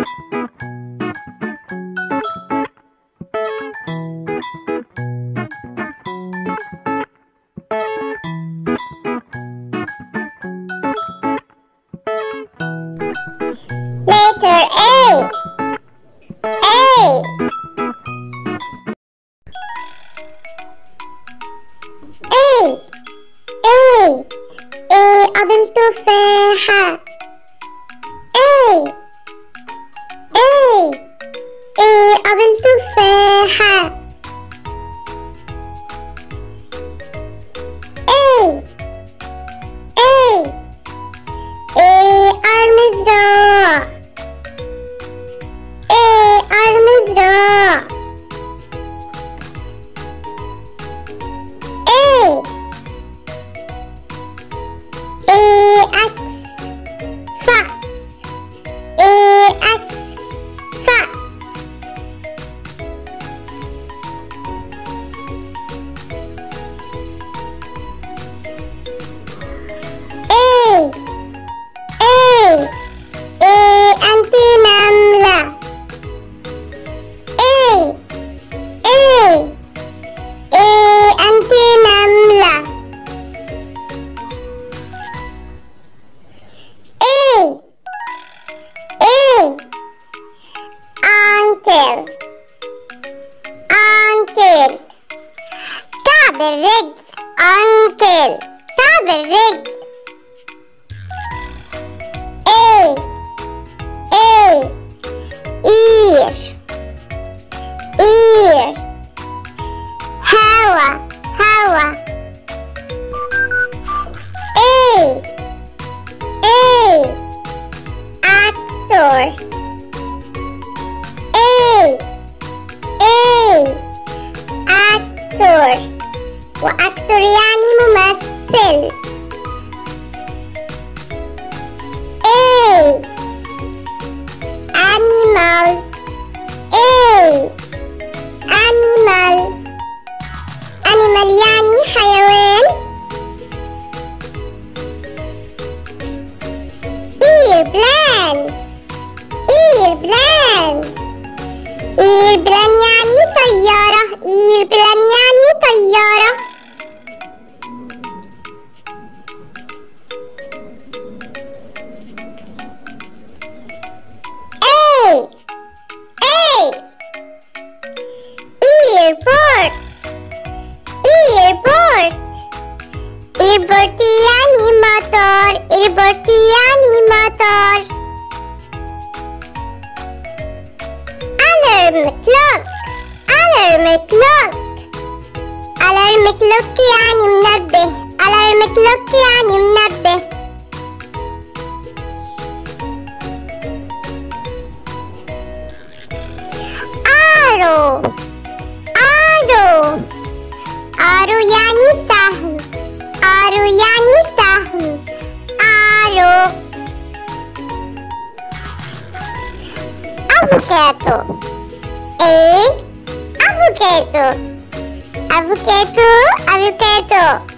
Letter A. A. A. A. A قبل تفاحة. A. A. A قبل تفاحة. A. A. A المزرعة. A المزرعة. A. A عكس فأس. A عكس فأس. A. A. A أنت نملة. A. A. A أنت نملة. A. A. Uncle. Uncle. كعب الرجل. Uncle. كعب الرجل. A. A. Ear. Ear. هوا. هوا. A. A. Actor. A. A. Actor. وأكتر يعني ممثل. A. Animal. A. Animal. Animal يعني حيوان. Airplane. Airplane. Airplane يعني طيارة. Airplane يعني طيارة. A. A. Airport. Airport. Airport يعني مطار. Airport يعني مطار. Alarm clock. Alarm clock. Alarm clock يعني منبه. Alarm clock يعني منبه. Arrow. Arrow. Arrow يعني سهم. Arrow يعني سهم. Arrow. Avocado. A. Avocado. Avocado. Avocado.